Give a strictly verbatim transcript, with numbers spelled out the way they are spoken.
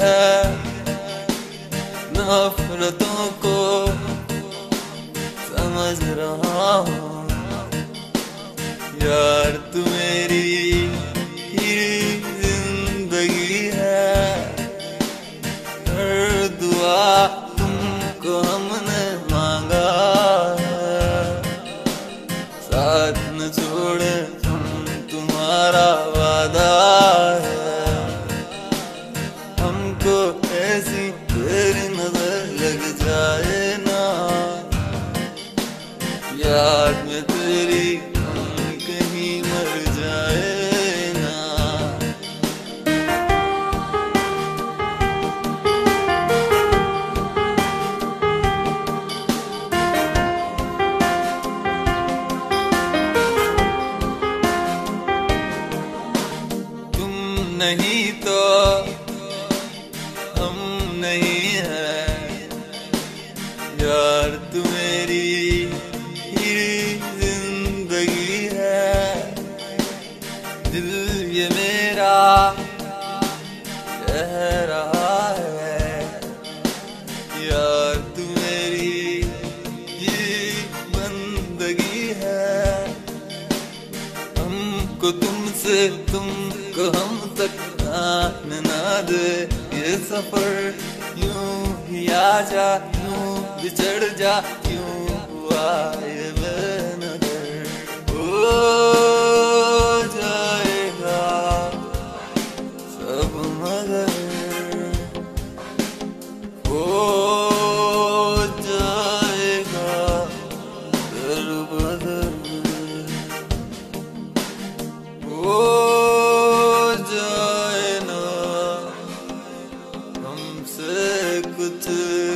है नफरतों को समझ रहा हूँ यार, तू मेरी ही जिंदगी है। हर दुआ तुमको हमने मांगा है, साथ न छोड़े हम तुम्हारा वादा है। हमको ऐसी तेरी नजर लग जाए ना, याद में तेरी हम कहीं मर जाए ना। तुम नहीं तो हम नहीं है यार, तू मेरी ही जिंदगी है। दिल ये मेरा कह रहा है यार, तू मेरी ही बंदगी है। हमको तुमसे तुमको हम तक आने ना दे ये सफर, यूं ही आजा यूं बिछड़ जा, यूं हुआ ये बेनज़र। हो जाएगा सब मगर हो जाएगा दर बदर, हो जाए ना हमसे कुछ